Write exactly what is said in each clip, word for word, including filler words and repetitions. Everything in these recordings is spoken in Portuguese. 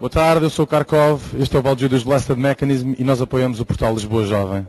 Boa tarde, eu sou o Kharkov, este é o Baldio dos Blasted Mechanism e nós apoiamos o portal Lisboa Jovem.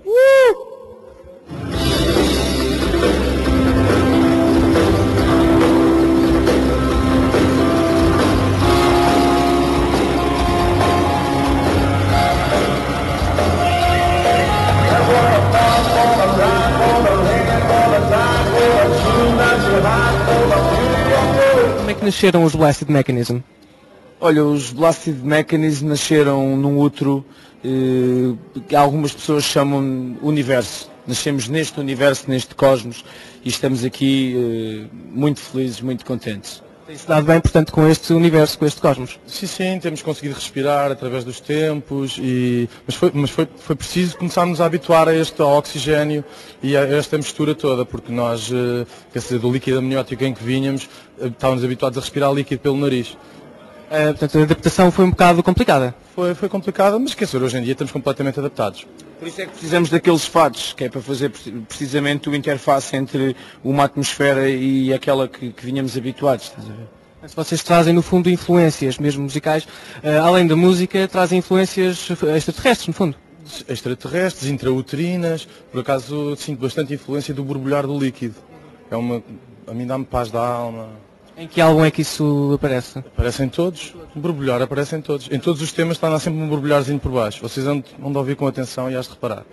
Como é que nasceram os Blasted Mechanism? Olha, os Blasted Mechanism nasceram num útero eh, que algumas pessoas chamam universo. Nascemos neste universo, neste cosmos, e estamos aqui eh, muito felizes, muito contentes. Tem-se dado bem, portanto, com este universo, com este cosmos? Sim, sim, temos conseguido respirar através dos tempos, e... mas, foi, mas foi, foi preciso começarmos a habituar a este oxigênio e a esta mistura toda, porque nós, eh, quer dizer, do líquido amniótico em que vinhamos, eh, estávamos habituados a respirar líquido pelo nariz. Uh, portanto, a adaptação foi um bocado complicada. Foi, foi complicada, mas quer dizer, hoje em dia estamos completamente adaptados. Por isso é que precisamos daqueles fatos, que é para fazer precisamente o interface entre uma atmosfera e aquela que, que vinhamos habituados. Estás a ver? Mas vocês trazem, no fundo, influências, mesmo musicais, uh, além da música, trazem influências extraterrestres, no fundo. Extraterrestres, intrauterinas, por acaso sinto bastante influência do borbulhar do líquido. É uma, a mim dá-me paz da alma. Em que álbum é que isso aparece? Aparecem todos, um borbulhar aparecem todos. Em todos os temas está lá sempre um borbulharzinho por baixo. Vocês vão de ouvir com atenção e has de reparar.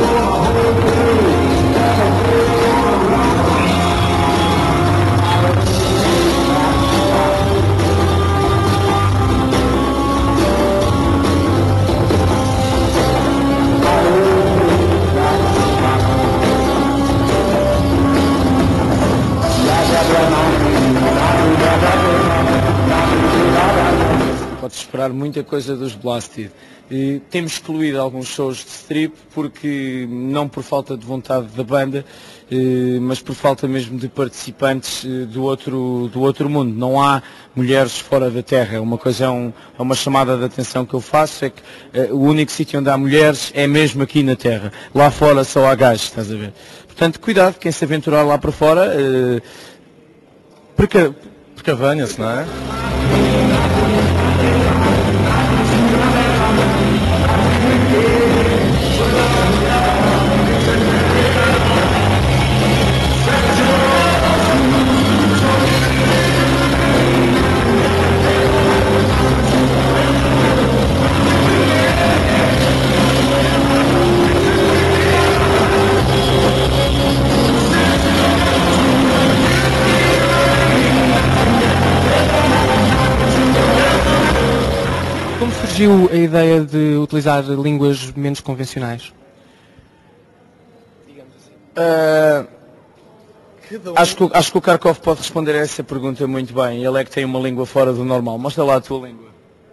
Pode-se esperar muita coisa dos Blasted. E temos excluído alguns shows de strip porque não por falta de vontade da banda, mas por falta mesmo de participantes do outro, do outro mundo. Não há mulheres fora da Terra. Uma coisa é, um, é uma chamada de atenção que eu faço, é que o único sítio onde há mulheres é mesmo aqui na Terra. Lá fora só há gajos, estás a ver? Portanto, cuidado, quem se aventurar lá para fora, porque precavenha-se, não é? Como surgiu a ideia de utilizar línguas menos convencionais? Uh, acho, que, acho que o Kharkov pode responder a essa pergunta muito bem. Ele é que tem uma língua fora do normal. Mostra lá a tua língua.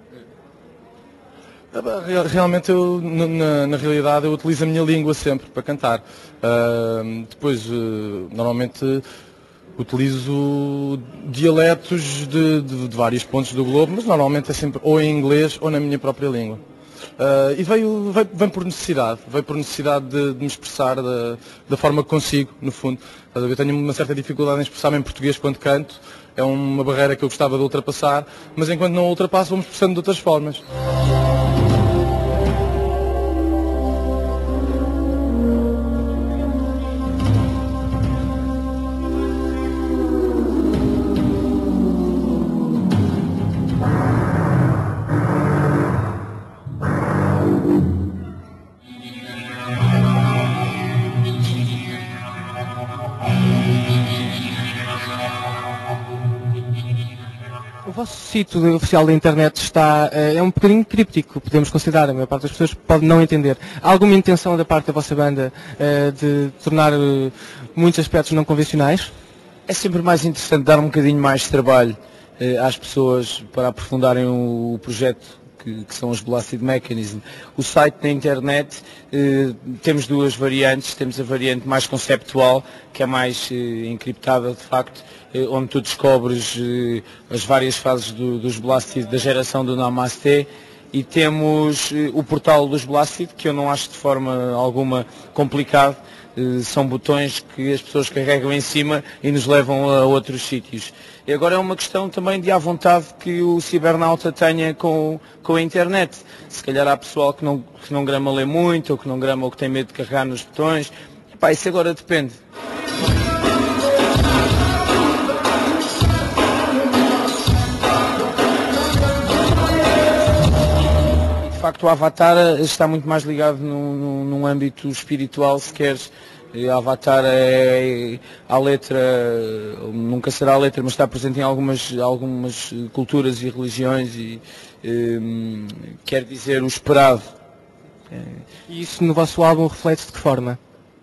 Realmente, eu, na, na realidade, eu utilizo a minha língua sempre para cantar. Uh, depois, uh, normalmente, utilizo dialetos de, de, de vários pontos do globo, mas normalmente é sempre ou em inglês ou na minha própria língua. Uh, e veio, veio, vem por necessidade, veio por necessidade de, de me expressar da, da forma que consigo, no fundo. Eu tenho uma certa dificuldade em expressar-me em português quando canto, é uma barreira que eu gostava de ultrapassar, mas enquanto não ultrapasso, vamos expressando de outras formas. O vosso sítio oficial da internet está, é um bocadinho críptico, podemos considerar, a maior parte das pessoas pode não entender. Há alguma intenção da parte da vossa banda de tornar muitos aspectos não convencionais? É sempre mais interessante dar um bocadinho mais de trabalho às pessoas para aprofundarem o projeto que, que são os Blasted Mechanism. O site na internet, eh, temos duas variantes. Temos a variante mais conceptual, que é mais eh, encriptada de facto, eh, onde tu descobres eh, as várias fases do, dos Blasted da geração do Namaste. E temos eh, o portal dos Blasted, que eu não acho de forma alguma complicado. Uh, são botões que as pessoas carregam em cima e nos levam a outros sítios. E agora é uma questão também de à vontade que o cibernauta tenha com, com a internet. Se calhar há pessoal que não, que não grama ler muito, ou que não grama ou que tem medo de carregar nos botões. Epá, isso agora depende. De facto, o Avatar está muito mais ligado num, num, num âmbito espiritual, se queres. O Avatar é a letra, nunca será a letra, mas está presente em algumas, algumas culturas e religiões e um, quer dizer o esperado. E isso no vosso álbum reflete de que forma?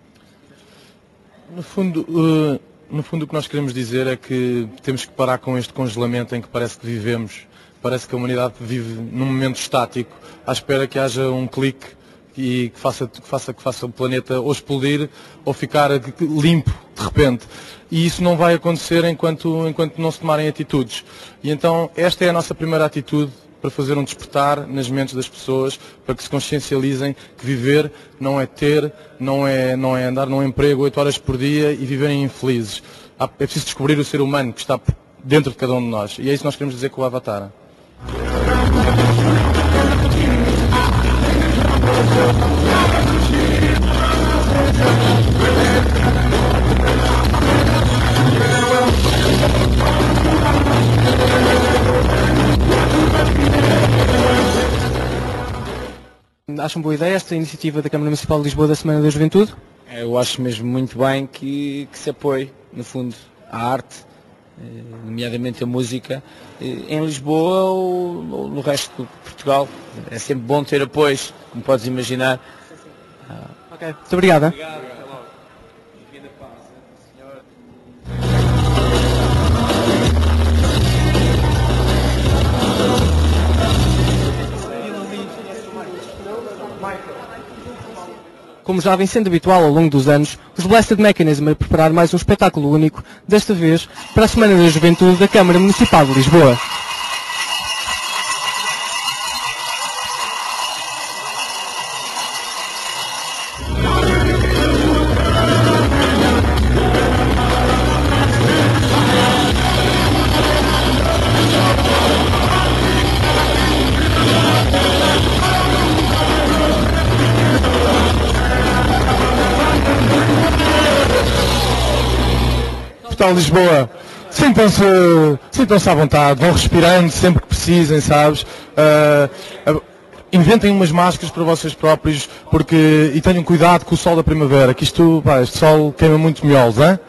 No fundo, uh, no fundo o que nós queremos dizer é que temos que parar com este congelamento em que parece que vivemos. Parece que a humanidade vive num momento estático, à espera que haja um clique e que faça, que, faça, que faça o planeta ou explodir ou ficar limpo de repente. E isso não vai acontecer enquanto, enquanto não se tomarem atitudes. E então esta é a nossa primeira atitude para fazer um despertar nas mentes das pessoas, para que se consciencializem que viver não é ter, não é, não é andar num emprego oito horas por dia e viverem infelizes. É preciso descobrir o ser humano que está dentro de cada um de nós. E é isso que nós queremos dizer com o Avatar. Acham boa ideia esta iniciativa da Câmara Municipal de Lisboa da Semana da Juventude? Eu acho mesmo muito bem que, que se apoie, no fundo, a arte, nomeadamente a música, em Lisboa ou, ou no resto de Portugal. É sempre bom ter apoios, como podes imaginar. Ok, muito obrigada. Como já vem sendo habitual ao longo dos anos, os Blasted Mechanism a preparar mais um espetáculo único, desta vez para a Semana da Juventude da Câmara Municipal de Lisboa. Portal Lisboa, sintam-se sintam-se à vontade, vão respirando sempre que precisem, sabes? Uh, uh, inventem umas máscaras para vocês próprios porque, e tenham cuidado com o sol da primavera, que isto, pá, este sol queima muito miolos, hein?